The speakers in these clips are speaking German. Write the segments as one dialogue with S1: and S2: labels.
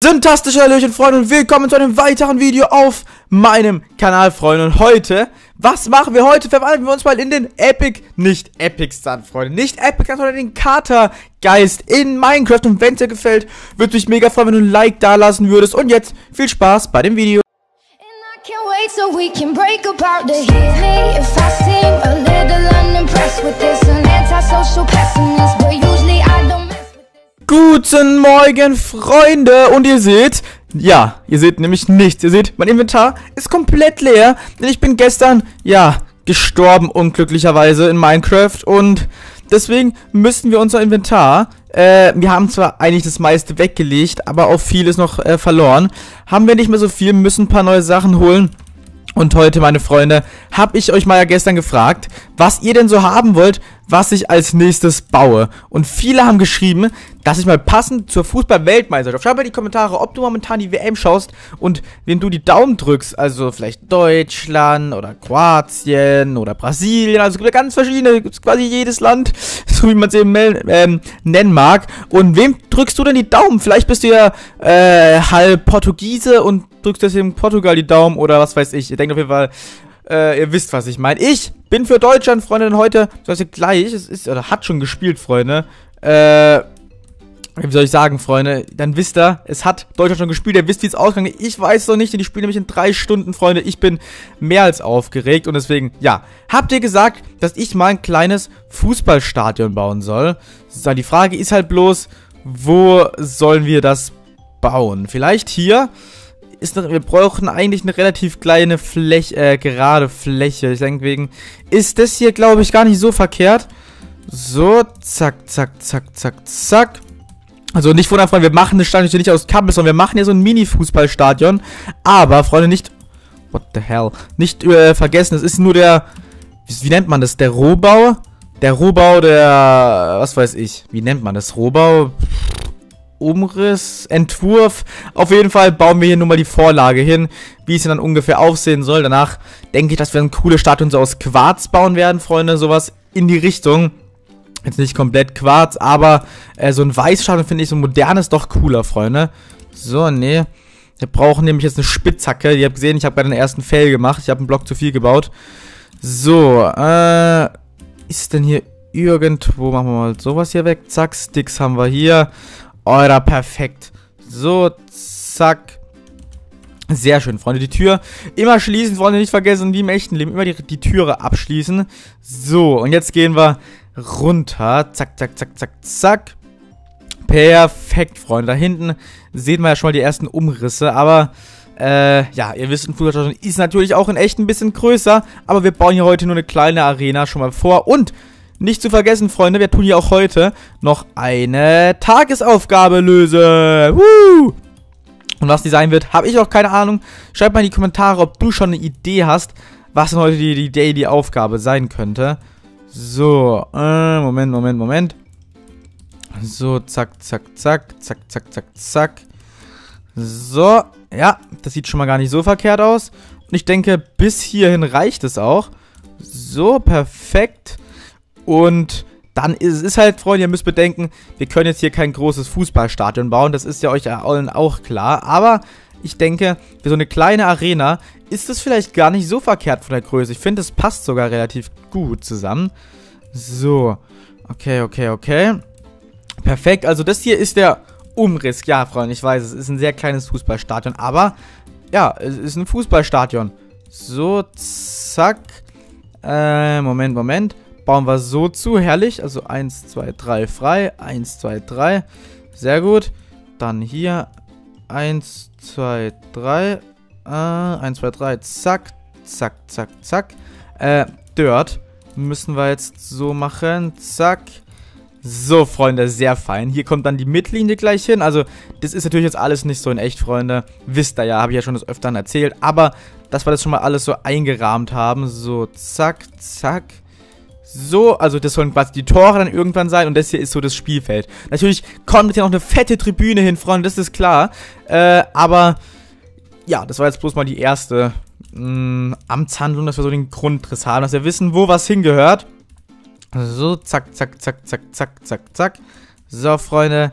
S1: Fantastische Hallöchen, Freunde, und willkommen zu einem weiteren Video auf meinem Kanal, Freunde. Und heute, was machen wir heute? Verwandeln wir uns mal in den nicht Epic Stunt, Freunde. Nicht Epic Stunt, sondern den Katergeist in Minecraft. Und wenn es dir gefällt, würde mich mega freuen, wenn du ein Like da lassen würdest. Und jetzt viel Spaß bei dem Video. Guten Morgen, Freunde, und ihr seht, ja, ihr seht nämlich nichts, ihr seht, mein Inventar ist komplett leer, denn ich bin gestern, ja, gestorben, unglücklicherweise in Minecraft, und deswegen müssen wir unser Inventar, wir haben zwar eigentlich das meiste weggelegt, aber auch viel ist noch verloren, haben wir nicht mehr so viel, müssen ein paar neue Sachen holen. Und heute, meine Freunde, habe ich euch mal ja gestern gefragt, was ihr denn so haben wollt, was ich als nächstes baue. Und viele haben geschrieben, dass ich mal passend zur Fußball-Weltmeisterschaft, schreib mal in die Kommentare, ob du momentan die WM schaust und wem du die Daumen drückst. Also vielleicht Deutschland oder Kroatien oder Brasilien. Also es gibt ja ganz verschiedene, gibt quasi jedes Land, so wie man es eben nennen mag. Und wem drückst du denn die Daumen? Vielleicht bist du ja halb Portugiese und drückst deswegen Portugal die Daumen oder was weiß ich. Ihr denkt auf jeden Fall, ihr wisst, was ich meine. Ich bin für Deutschland, Freunde, denn heute, soll ich gleich, es ist, oder hat schon gespielt, Freunde. Wie soll ich sagen, Freunde? Dann wisst ihr, es hat Deutschland schon gespielt, ihr wisst, wie es ausgegangen ist. Ich weiß noch nicht, denn die spielen nämlich in 3 Stunden, Freunde. Ich bin mehr als aufgeregt und deswegen, ja. Habt ihr gesagt, dass ich mal ein kleines Fußballstadion bauen soll? So, die Frage ist halt bloß, wo sollen wir das bauen? Vielleicht hier? Wir brauchen eigentlich eine relativ kleine Fläche, gerade Fläche. Ich denke wegen, ist das hier, glaube ich, gar nicht so verkehrt. So, zack, zack, zack, zack, zack. Also nicht wundern, Freunde, wir machen das Stadion nicht aus Kabel, sondern wir machen hier so ein Mini-Fußballstadion. Aber, Freunde, nicht, what the hell, nicht vergessen, es ist nur der, wie nennt man das, der Rohbau? Der Rohbau, was weiß ich, wie nennt man das, Rohbau? Umriss, Entwurf. Auf jeden Fall bauen wir hier nur mal die Vorlage hin, wie es dann ungefähr aussehen soll. Danach denke ich, dass wir ein cooles Stadion so aus Quarz bauen werden, Freunde. Sowas in die Richtung. Jetzt nicht komplett Quarz, aber so ein Weißstadion finde ich so ein modernes doch cooler, Freunde. So, nee. Wir brauchen nämlich jetzt eine Spitzhacke. Ihr habt gesehen, ich habe gerade den ersten Fail gemacht. Ich habe einen Block zu viel gebaut. So, ist denn hier irgendwo, machen wir mal sowas hier weg. Zack, Sticks haben wir hier. Oder perfekt. So, zack. Sehr schön, Freunde. Die Tür immer schließen, Freunde, nicht vergessen, wie im echten Leben. Immer die Türe abschließen. So, und jetzt gehen wir runter. Zack, zack, zack, zack, zack. Perfekt, Freunde. Da hinten sehen wir ja schon mal die ersten Umrisse. Aber, ja, ihr wisst, ein Fußballstadion ist natürlich auch in echt ein bisschen größer. Aber wir bauen hier heute nur eine kleine Arena schon mal vor. Und nicht zu vergessen, Freunde, wir tun hier auch heute noch eine Tagesaufgabe lösen. Woo! Und was die sein wird, habe ich auch keine Ahnung. Schreibt mal in die Kommentare, ob du schon eine Idee hast, was denn heute die Daily-Aufgabe sein könnte. So, Moment. So, zack, zack, zack, zack, zack, zack, zack. So, ja, das sieht schon mal gar nicht so verkehrt aus. Und ich denke, bis hierhin reicht es auch. So, perfekt. Und dann ist es halt, Freunde, ihr müsst bedenken, wir können jetzt hier kein großes Fußballstadion bauen. Das ist ja euch allen auch klar. Aber ich denke, für so eine kleine Arena ist es vielleicht gar nicht so verkehrt von der Größe. Ich finde, es passt sogar relativ gut zusammen. So, okay. Perfekt, also das hier ist der Umriss. Ja, Freunde, ich weiß, es ist ein sehr kleines Fußballstadion. Aber, ja, es ist ein Fußballstadion. So, zack. Moment. Bauen wir so zu, herrlich. Also 1, 2, 3 frei. 1, 2, 3. Sehr gut. Dann hier 1, 2, 3. 1, 2, 3. Zack. Zack, zack, zack. Dirt müssen wir jetzt so machen. Zack. So, Freunde, sehr fein. Hier kommt dann die Mittellinie gleich hin. Also, das ist natürlich jetzt alles nicht so in echt, Freunde. Wisst ihr ja, habe ich ja schon des Öfteren erzählt. Aber, dass wir das schon mal alles so eingerahmt haben. So, zack, zack. So, also das sollen quasi die Tore dann irgendwann sein und das hier ist so das Spielfeld. Natürlich kommt hier noch eine fette Tribüne hin, Freunde, das ist klar. Aber, ja, das war jetzt bloß mal die erste Amtshandlung, dass wir so den Grundriss haben, dass wir wissen, wo was hingehört. So, zack, zack, zack, zack, zack, zack, zack. So, Freunde,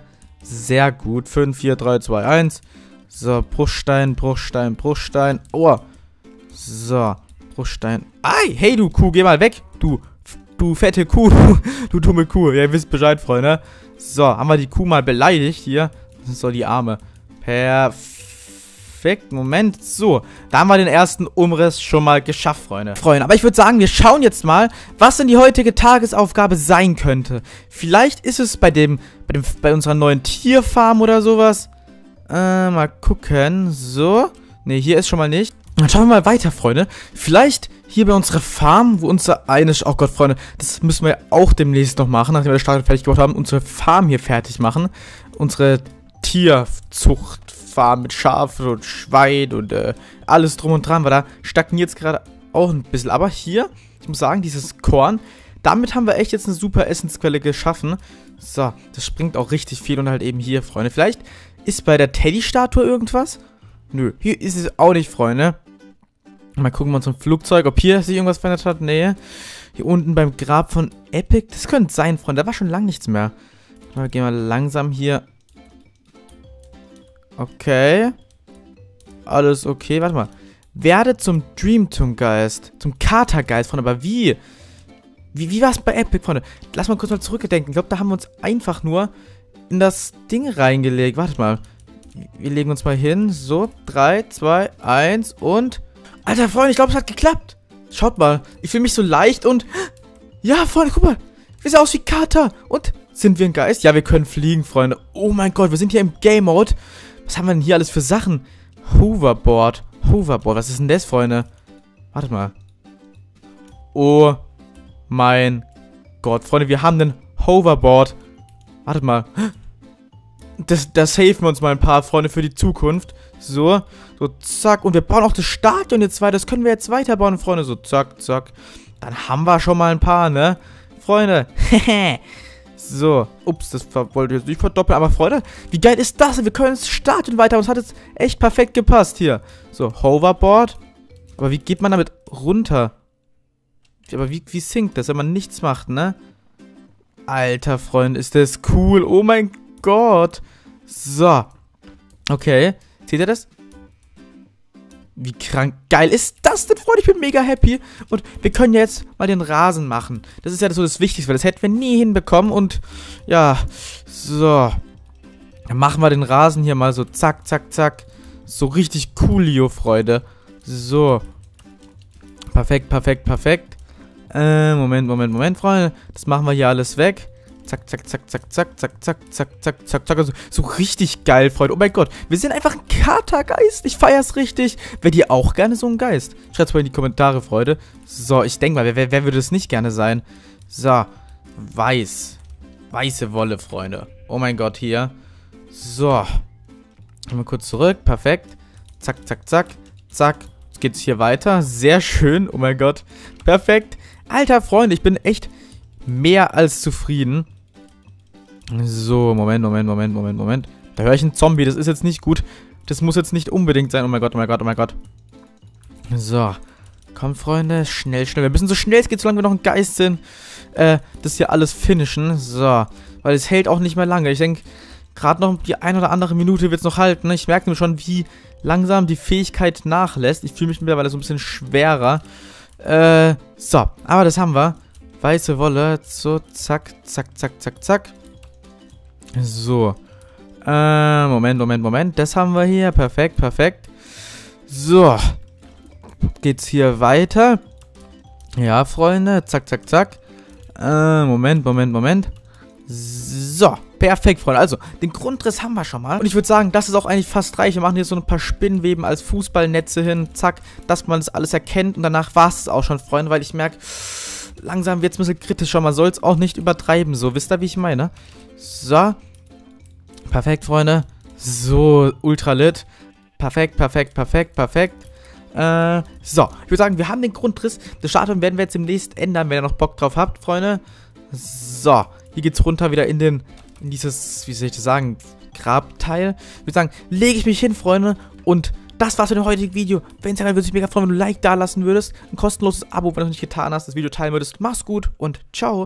S1: Sehr gut. 5, 4, 3, 2, 1. So, Bruchstein, Bruchstein, Bruchstein. Oh. So, Bruchstein. Ei, hey du Kuh, geh mal weg. Du fette Kuh. Du dumme Kuh. Ja, ihr wisst Bescheid, Freunde. So, haben wir die Kuh mal beleidigt hier. So, die Arme. Perfekt. Moment. So, da haben wir den ersten Umriss schon mal geschafft, Freunde. Aber ich würde sagen, wir schauen jetzt mal, was denn die heutige Tagesaufgabe sein könnte. Vielleicht ist es bei unserer neuen Tierfarm oder sowas. Mal gucken. So. Ne, hier ist schon mal nicht. Dann schauen wir mal weiter, Freunde. Vielleicht hier bei unserer Farm, wo unser eines... Oh Gott, Freunde, das müssen wir auch demnächst noch machen, nachdem wir das Stadion fertig gemacht haben. Unsere Farm hier fertig machen. Unsere Tierzuchtfarm mit Schafen und Schwein und alles drum und dran. Weil da stagniert es gerade auch ein bisschen. Aber hier, ich muss sagen, dieses Korn, damit haben wir echt jetzt eine super Essensquelle geschaffen. So, das springt auch richtig viel und halt eben hier, Freunde. Vielleicht ist bei der Teddy-Statue irgendwas? Nö, hier ist es auch nicht, Freunde. Mal gucken wir uns ein Flugzeug, ob hier sich irgendwas verändert hat. Nee. Hier unten beim Grab von Epic. Das könnte sein, Freunde. Da war schon lange nichts mehr. Mal gehen wir langsam hier. Okay. Alles okay. Warte mal. Werde zum Dreamtune-Geist. Zum Katergeist, Freunde. Aber wie? Wie war es bei Epic, Freunde? Lass mal kurz mal zurückdenken. Ich glaube, da haben wir uns einfach nur in das Ding reingelegt. Wartet mal. Wir legen uns mal hin. So, 3, 2, 1 und... Alter, Freunde, ich glaube, es hat geklappt. Schaut mal. Ich fühle mich so leicht und... Ja, Freunde, guck mal. Wir sehen aus wie Kater. Und sind wir ein Geist? Ja, wir können fliegen, Freunde. Oh mein Gott, wir sind hier im Game-Mode. Was haben wir denn hier alles für Sachen? Hoverboard. Hoverboard, was ist denn das, Freunde? Wartet mal. Oh mein Gott, Freunde, wir haben ein Hoverboard. Wartet mal. Das safen wir uns mal ein paar, Freunde, für die Zukunft. So, zack. Und wir bauen auch das Stadion jetzt weiter. Das können wir jetzt weiterbauen, Freunde. So, zack, zack. Dann haben wir schon mal ein paar, ne? Freunde. So. Ups, das wollte ich jetzt nicht verdoppeln. Aber, Freunde, wie geil ist das? Wir können das Stadion weiter. Und es hat jetzt echt perfekt gepasst hier. So, Hoverboard. Aber wie geht man damit runter? Aber wie sinkt das, wenn man nichts macht, ne? Alter, Freunde, ist das cool. Oh mein Gott. So. Okay. Seht ihr das? Wie krank geil ist das denn, Freunde? Ich bin mega happy. Und wir können jetzt mal den Rasen machen. Das ist ja so das Wichtigste, weil das hätten wir nie hinbekommen. Und ja, so. Dann machen wir den Rasen hier mal so zack, zack, zack. So richtig coolio, Freunde. So. Perfekt, perfekt, perfekt. Moment, Freunde. Das machen wir hier alles weg. Zack, zack, zack, zack, zack, zack, zack, zack, zack, zack, zack. Also, so richtig geil, Freunde. Oh mein Gott. Wir sind einfach ein Katergeist. Ich feier's richtig. Wärt ihr auch gerne so ein Geist? Schreibt's mal in die Kommentare, Freunde. So, ich denke mal, wer würde das nicht gerne sein? So. Weiß. Weiße Wolle, Freunde. Oh mein Gott, hier. So. Gehen wir kurz zurück. Perfekt. Zack, zack, zack. Zack. Jetzt geht's hier weiter. Sehr schön. Oh mein Gott. Perfekt. Alter, Freunde, ich bin echt mehr als zufrieden. So, Moment. Da höre ich einen Zombie. Das ist jetzt nicht gut. Das muss jetzt nicht unbedingt sein. Oh mein Gott, oh mein Gott, oh mein Gott. So. Komm, Freunde. Schnell. Wir müssen so schnell es geht, solange wir noch ein Geist sind, das hier alles finishen. So. Weil es hält auch nicht mehr lange. Ich denke, gerade noch die ein oder andere Minute wird es noch halten. Ich merke nur schon, wie langsam die Fähigkeit nachlässt. Ich fühle mich mittlerweile so ein bisschen schwerer. So. Aber das haben wir. Weiße Wolle. So, zack, zack, zack, zack, zack. So. Moment. Das haben wir hier. Perfekt. So. Geht's hier weiter. Ja, Freunde. Zack, zack, zack. Moment. So. Perfekt, Freunde. Also, den Grundriss haben wir schon mal. Und ich würde sagen, das ist auch eigentlich fast reich. Wir machen hier so ein paar Spinnweben als Fußballnetze hin. Zack. Dass man das alles erkennt. Und danach war es auch schon, Freunde. Weil ich merke, langsam wird es ein bisschen kritischer. Man soll es auch nicht übertreiben. So, wisst ihr, wie ich meine? So. Perfekt, Freunde. So, ultra lit. Perfekt. So, ich würde sagen, wir haben den Grundriss. Das Stadion werden wir jetzt demnächst ändern, wenn ihr noch Bock drauf habt, Freunde. So, hier geht's runter wieder in dieses, wie soll ich das sagen, Grabteil. Ich würde sagen, lege ich mich hin, Freunde. Und das war's für das heutige Video. Wenn es dir gefallen hat, würde ich mich mega freuen, wenn du ein Like da lassen würdest. Ein kostenloses Abo, wenn du es nicht getan hast, das Video teilen würdest. Mach's gut und ciao.